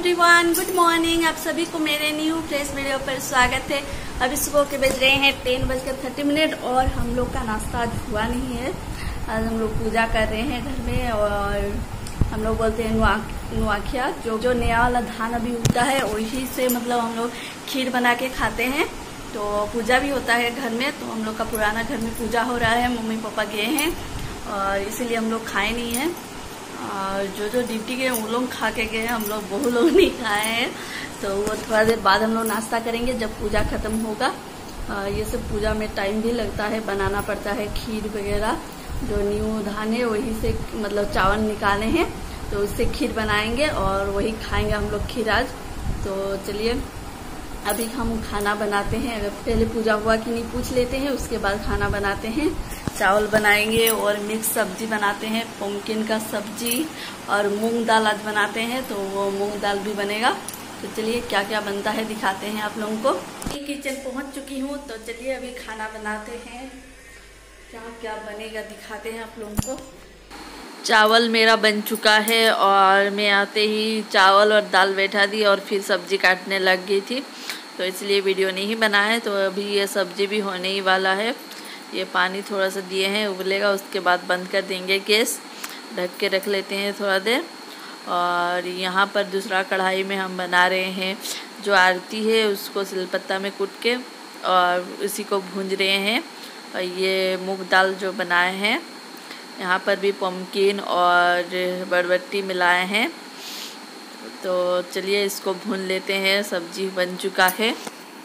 Everyone, good morning. आप सभी को मेरे न्यू फ्रेश वीडियो पर स्वागत है। अभी सुबह के बज रहे हैं 10:30 और हम लोग का नाश्ता आज हुआ नहीं है। आज हम लोग पूजा कर रहे हैं घर में और हम लोग बोलते हैं नुआखिया, जो नया वाला धान अभी उगता है वही से मतलब हम लोग खीर बना के खाते हैं। तो पूजा भी होता है घर में, तो हम लोग का पुराना घर में पूजा हो रहा है। मम्मी पापा गए हैं और इसीलिए हम लोग खाए नहीं हैं। और जो ड्यूटी गए वो लोग खा के गए, हम लोग बहुत लोग नहीं खाए हैं। तो वो थोड़ा देर बाद हम लोग नाश्ता करेंगे जब पूजा खत्म होगा। ये सब पूजा में टाइम भी लगता है, बनाना पड़ता है खीर वगैरह। जो न्यू धान है वही से मतलब चावल निकाले हैं तो उससे खीर बनाएंगे और वही खाएंगे हम लोग खीर आज। तो चलिए अभी हम खाना बनाते हैं। अगर पहले पूजा हुआ कि नहीं पूछ लेते हैं, उसके बाद खाना बनाते हैं। चावल बनाएंगे और मिक्स सब्जी बनाते हैं, पम्पकिन का सब्जी और मूंग दाल आज बनाते हैं, तो वो मूंग दाल भी बनेगा। तो चलिए क्या क्या बनता है दिखाते हैं आप लोगों को। किचन पहुंच चुकी हूँ, तो चलिए अभी खाना बनाते हैं। क्या क्या बनेगा दिखाते हैं आप लोगों को। चावल मेरा बन चुका है और मैं आते ही चावल और दाल बैठा दी और फिर सब्जी काटने लग गई थी, तो इसलिए वीडियो नहीं बना है। तो अभी ये सब्जी भी होने ही वाला है। ये पानी थोड़ा सा दिए हैं, उबलेगा, उसके बाद बंद कर देंगे गैस, ढक के रख लेते हैं थोड़ा देर। और यहाँ पर दूसरा कढ़ाई में हम बना रहे हैं जो आरती है, उसको सिलपत्ता में कूट के और उसी को भूंज रहे हैं। और ये मूंग दाल जो बनाए हैं, यहाँ पर भी पम्पकिन और बरबट्टी मिलाए हैं। तो चलिए इसको भून लेते हैं। सब्जी बन चुका है,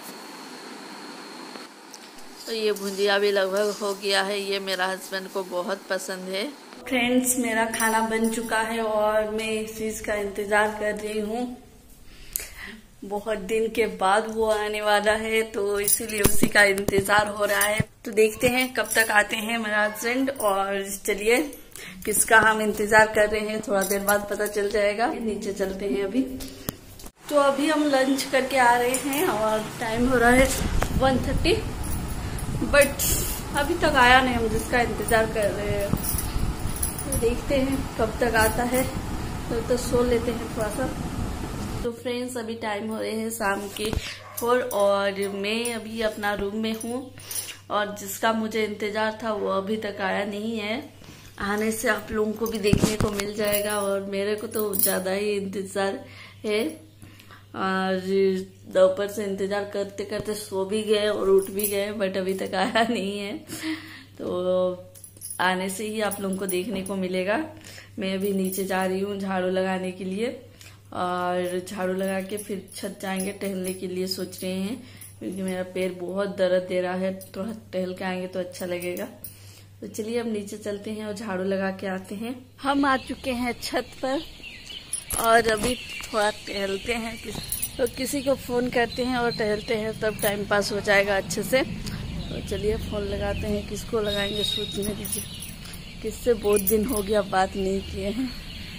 तो ये भुंजिया भी लगभग हो गया है। ये मेरा हस्बैंड को बहुत पसंद है। फ्रेंड्स, मेरा खाना बन चुका है और मैं इस चीज का इंतजार कर रही हूँ। बहुत दिन के बाद वो आने वाला है, तो इसीलिए उसी का इंतजार हो रहा है। तो देखते हैं कब तक आते हैं मेरा हस्बैंड। और चलिए किसका हम इंतजार कर रहे हैं थोड़ा देर बाद पता चल जाएगा। नीचे चलते हैं अभी। तो अभी हम लंच करके आ रहे हैं और टाइम हो रहा है 1:30, बट अभी तक आया नहीं। हम जिसका इंतजार कर रहे हैं, तो देखते हैं कब तक आता है। तो सो लेते हैं थोड़ा सा। तो फ्रेंड्स, अभी टाइम हो रहे हैं शाम के 4 और मैं अभी अपना रूम में हूँ। और जिसका मुझे इंतजार था वो अभी तक आया नहीं है। आने से आप लोगों को भी देखने को मिल जाएगा और मेरे को तो ज्यादा ही इंतजार है। और दोपहर से इंतजार करते करते सो भी गए और उठ भी गए, बट अभी तक आया नहीं है। तो आने से ही आप लोगों को देखने को मिलेगा। मैं अभी नीचे जा रही हूँ झाड़ू लगाने के लिए, और झाड़ू लगा के फिर छत जाएंगे टहलने के लिए सोच रहे हैं, क्योंकि मेरा पैर बहुत दर्द दे रहा है। थोड़ा टहल के आएंगे तो अच्छा लगेगा। तो चलिए अब नीचे चलते हैं और झाड़ू लगा के आते हैं। हम आ चुके हैं छत पर और अभी थोड़ा टहलते हैं, तो किसी को फ़ोन करते हैं और टहलते हैं, तब टाइम पास हो जाएगा अच्छे से। तो चलिए फ़ोन लगाते हैं। किसको लगाएंगे सोचने दीजिए, किससे बहुत दिन हो गया बात नहीं किए हैं।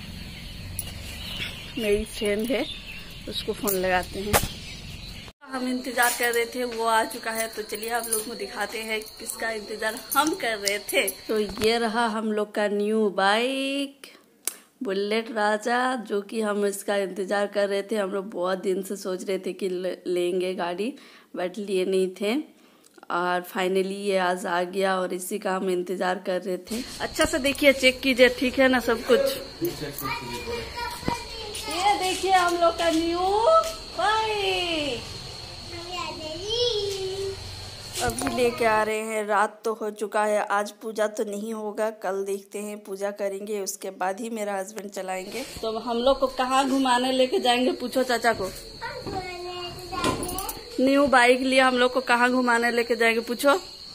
मेरी फ्रेंड है, उसको फ़ोन लगाते हैं। हम इंतज़ार कर रहे थे, वो आ चुका है। तो चलिए आप लोगों को दिखाते हैं किसका इंतज़ार हम कर रहे थे। तो ये रहा हम लोग का न्यू बाइक बुलेट राजा, जो कि हम इसका इंतजार कर रहे थे। हम लोग बहुत दिन से सोच रहे थे कि लेंगे गाड़ी, बट लिए नहीं थे। और फाइनली ये आज आ गया और इसी का हम इंतजार कर रहे थे। अच्छा से देखिए, चेक कीजिए, ठीक है ना सब कुछ। ये देखिए हम लोग का न्यू बाइक अभी लेके आ रहे हैं। रात तो हो चुका है। आज पूजा तो नहीं होगा, कल देखते हैं, पूजा करेंगे उसके बाद ही मेरा हस्बैंड चलाएंगे। तो हम लोग को कहाँ घुमाने लेके जाएंगे, पूछो चाचा को। न्यू बाइक लिए हम लोग को कहाँ घुमाने लेके जाएंगे, पूछो।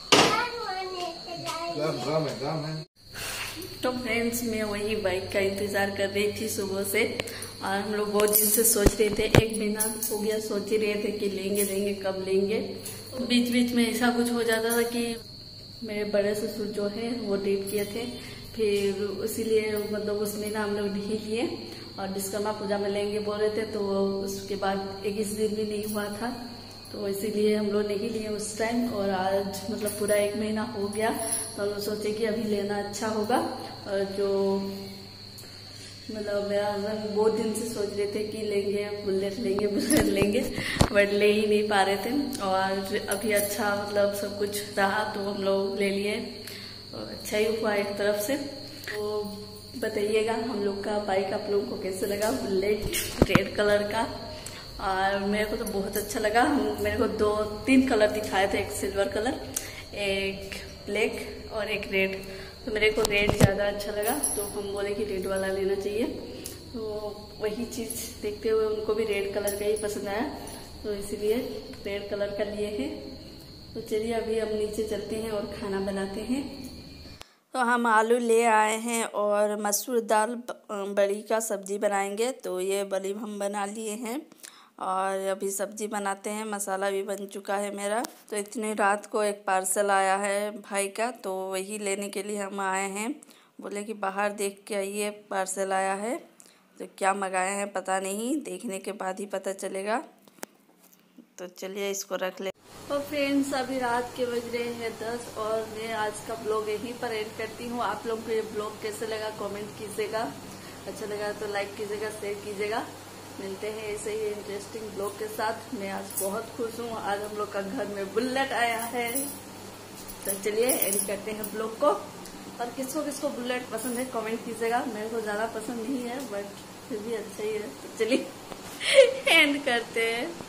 तो फ्रेंड्स, मैं वही बाइक का इंतजार कर रही थी सुबह से, और हम लोग बहुत दिन से सोच रहे थे। 1 महीना हो गया सोच ही रहे थे कि लेंगे कब लेंगे। तो बीच बीच में ऐसा कुछ हो जाता था कि मेरे बड़े ससुर जो है वो डेट किए थे, फिर इसीलिए मतलब उस महीना हम लोग नहीं लिए। और विश्वकर्मा पूजा में लेंगे बोल रहे थे, तो उसके बाद 21 दिन भी नहीं हुआ था, तो इसीलिए हम लोग नहीं लिए उस टाइम। और आज मतलब पूरा 1 महीना हो गया, तो हम लोग सोचे कि अभी लेना अच्छा होगा। और जो मतलब मेरा हस्बैंड बहुत दिन से सोच रहे थे कि लेंगे बुलेट लेंगे बट ले ही नहीं पा रहे थे। और अभी अच्छा मतलब सब कुछ रहा तो हम लोग ले लिए और अच्छा ही हुआ एक तरफ से। तो बताइएगा हम लोग का बाइक आप लोगों को कैसे लगा, बुलेट रेड कलर का। और मेरे को तो बहुत अच्छा लगा। मेरे को 2-3 कलर दिखाए थे, एक सिल्वर कलर, एक ब्लैक और एक रेड। तो मेरे को रेड ज़्यादा अच्छा लगा तो हम बोले कि रेड वाला लेना चाहिए। तो वही चीज़ देखते हुए उनको भी रेड कलर का ही पसंद आया तो इसीलिए रेड कलर का लिए हैं। तो चलिए अभी हम नीचे चलते हैं और खाना बनाते हैं। तो हम आलू ले आए हैं और मसूर दाल बड़ी का सब्जी बनाएंगे। तो ये बड़ी हम बना लिए हैं और अभी सब्जी बनाते हैं। मसाला भी बन चुका है मेरा। तो इतनी रात को एक पार्सल आया है भाई का तो वही लेने के लिए हम आए हैं। बोले कि बाहर देख के आइए पार्सल आया है। तो क्या मंगाए हैं पता नहीं, देखने के बाद ही पता चलेगा। तो चलिए इसको रख ले। तो फ्रेंड्स अभी रात के बज रहे हैं 10 और मैं आज का ब्लॉग यहीं पर एंड करती हूँ। आप लोगों को ये ब्लॉग कैसे लगा कमेंट कीजिएगा, अच्छा लगा तो लाइक कीजिएगा, शेयर कीजिएगा। मिलते हैं ऐसे ही इंटरेस्टिंग ब्लॉग के साथ। मैं आज बहुत खुश हूँ, आज हम लोग का घर में बुलेट आया है। तो चलिए एंड करते हैं ब्लॉग को। और किसको किसको बुलेट पसंद है कमेंट कीजिएगा। मेरे को ज़्यादा पसंद नहीं है बट फिर भी अच्छा ही है। तो चलिए एंड करते हैं।